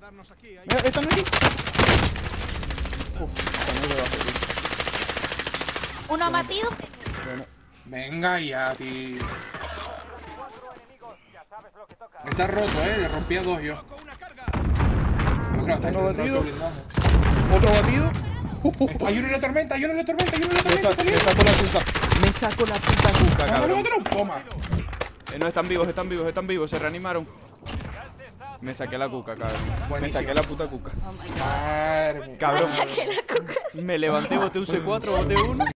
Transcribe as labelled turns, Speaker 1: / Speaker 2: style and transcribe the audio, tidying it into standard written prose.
Speaker 1: Mira, están aquí.
Speaker 2: Uno abatido.
Speaker 1: Bueno,
Speaker 3: Venga ya, tío. Está roto, le rompí a dos yo. Pero claro, está
Speaker 1: Uno
Speaker 3: roto
Speaker 1: batido.
Speaker 3: blindado.
Speaker 1: otro batido.
Speaker 3: Hay uno en la tormenta, hay uno en la tormenta, hay uno en la
Speaker 1: Me
Speaker 3: tormenta.
Speaker 1: saco la cuca. Me saco la puta cuca,
Speaker 3: Vamos,
Speaker 1: cabrón.
Speaker 3: otro. Toma.
Speaker 1: No, están vivos, están vivos, están vivos. Se reanimaron. Me saqué la cuca, cabrón. Me
Speaker 3: Buenísimo.
Speaker 1: saqué la puta cuca.
Speaker 2: Oh my god.
Speaker 3: Madre mía.
Speaker 1: Cabrón.
Speaker 2: Saqué la cuca.
Speaker 1: Me levanté, boté un C4, boté uno.